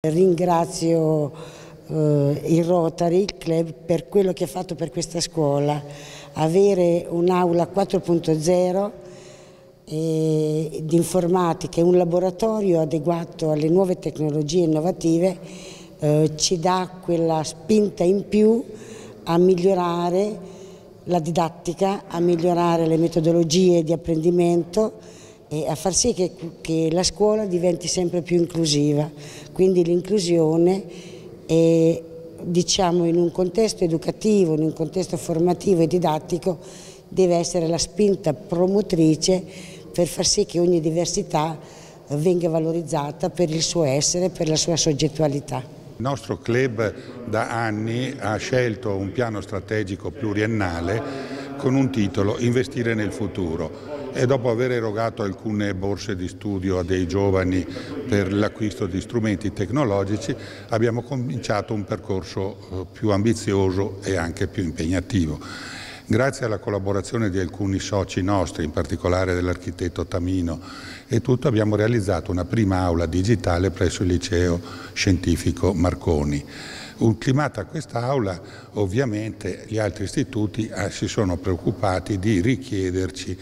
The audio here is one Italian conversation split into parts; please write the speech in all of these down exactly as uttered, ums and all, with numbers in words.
Ringrazio eh, il Rotary Club per quello che ha fatto per questa scuola, avere un'aula quattro punto zero eh, di informatica e un laboratorio adeguato alle nuove tecnologie innovative eh, ci dà quella spinta in più a migliorare la didattica, a migliorare le metodologie di apprendimento e a far sì che, che la scuola diventi sempre più inclusiva. Quindi l'inclusione è, diciamo, in un contesto educativo, in un contesto formativo e didattico, deve essere la spinta promotrice per far sì che ogni diversità venga valorizzata per il suo essere, per la sua soggettualità. Il nostro club da anni ha scelto un piano strategico pluriennale con un titolo Investire nel futuro, e dopo aver erogato alcune borse di studio a dei giovani per l'acquisto di strumenti tecnologici abbiamo cominciato un percorso più ambizioso e anche più impegnativo. Grazie alla collaborazione di alcuni soci nostri, in particolare dell'architetto Tamino e tutto, abbiamo realizzato una prima aula digitale presso il liceo scientifico Marconi. Ultimata quest'aula, ovviamente gli altri istituti eh, si sono preoccupati di richiederci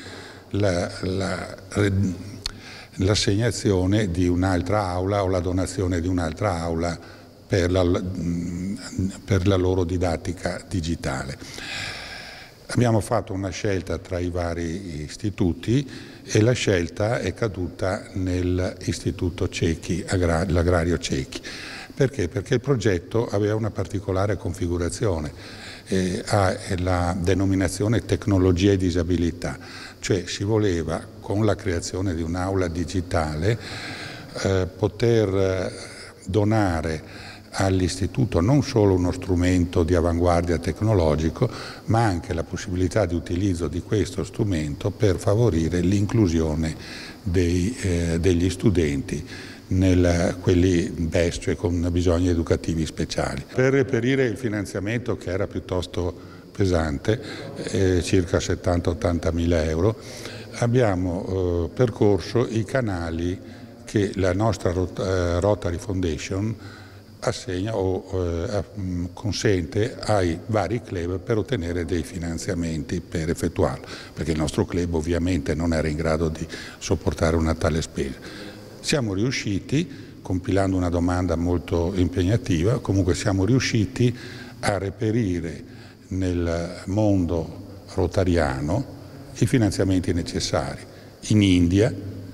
l'assegnazione la, la, di un'altra aula o la donazione di un'altra aula per la, per la loro didattica digitale. Abbiamo fatto una scelta tra i vari istituti e la scelta è caduta nell'istituto Cecchi, l'Agrario Cecchi. Perché? Perché il progetto aveva una particolare configurazione, eh, ha la denominazione tecnologia e disabilità, cioè si voleva con la creazione di un'aula digitale eh, poter donare all'istituto non solo uno strumento di avanguardia tecnologico, ma anche la possibilità di utilizzo di questo strumento per favorire l'inclusione dei, eh, degli studenti, nel, quelli B E S, cioè con bisogni educativi speciali. Per reperire il finanziamento, che era piuttosto pesante, eh, circa settanta ottanta mila euro, abbiamo eh, percorso i canali che la nostra Rot eh, Rotary Foundation assegna o eh, consente ai vari club per ottenere dei finanziamenti per effettuarlo, perché il nostro club ovviamente non era in grado di sopportare una tale spesa. Siamo riusciti, compilando una domanda molto impegnativa, comunque siamo riusciti a reperire nel mondo rotariano i finanziamenti necessari in India,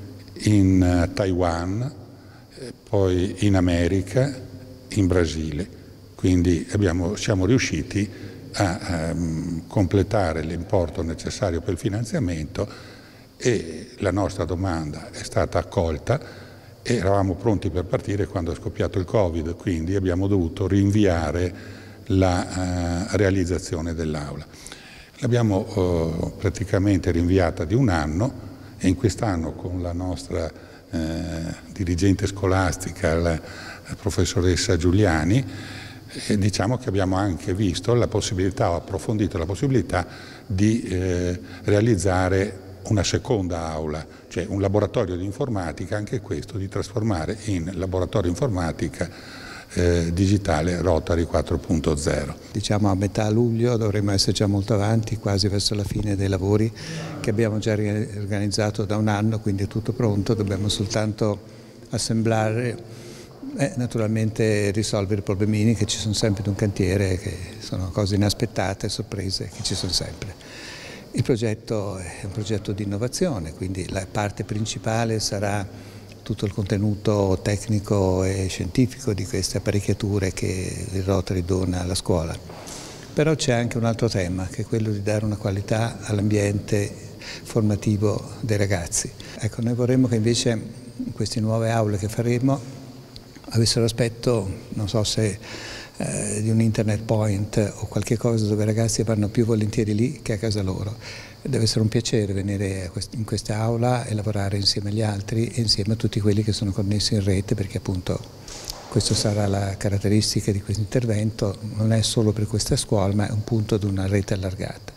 in Taiwan, poi in America, in Brasile. Quindi abbiamo, siamo riusciti a, a completare l'importo necessario per il finanziamento e la nostra domanda è stata accolta e eravamo pronti per partire quando è scoppiato il Covid, quindi abbiamo dovuto rinviare la uh, realizzazione dell'aula. L'abbiamo uh, praticamente rinviata di un anno e in quest'anno con la nostra uh, dirigente scolastica, la, la professoressa Giuliani, eh, diciamo che abbiamo anche visto la possibilità, o approfondito la possibilità di eh, realizzare una seconda aula, cioè un laboratorio di informatica, anche questo di trasformare in laboratorio informatica eh, digitale Rotary quattro punto zero. Diciamo a metà luglio dovremmo essere già molto avanti, quasi verso la fine dei lavori che abbiamo già organizzato da un anno, quindi è tutto pronto, dobbiamo soltanto assemblare e naturalmente risolvere i problemini che ci sono sempre in un cantiere, che sono cose inaspettate, sorprese che ci sono sempre. Il progetto è un progetto di innovazione, quindi la parte principale sarà tutto il contenuto tecnico e scientifico di queste apparecchiature che il Rotary dona alla scuola. Però c'è anche un altro tema, che è quello di dare una qualità all'ambiente formativo dei ragazzi. Ecco, noi vorremmo che invece in queste nuove aule che faremo avessero l'aspetto, non so se Eh, di un internet point o qualche cosa dove i ragazzi vanno più volentieri lì che a casa loro. Deve essere un piacere venire in questa aula e lavorare insieme agli altri e insieme a tutti quelli che sono connessi in rete, perché appunto questa sarà la caratteristica di questo intervento, non è solo per questa scuola ma è un punto di una rete allargata.